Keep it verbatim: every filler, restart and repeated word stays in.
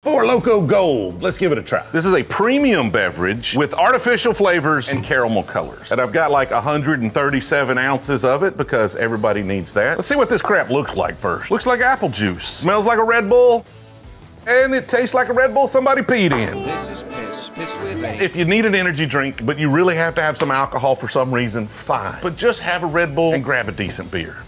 Four Loko Gold. Let's give it a try. This is a premium beverage with artificial flavors and caramel colors. And I've got like one hundred thirty-seven ounces of it because everybody needs that. Let's see what this crap looks like first. Looks like apple juice. Smells like a Red Bull. And it tastes like a Red Bull somebody peed in. This is piss. Piss with a. If you need an energy drink, but you really have to have some alcohol for some reason, fine. But just have a Red Bull and grab a decent beer.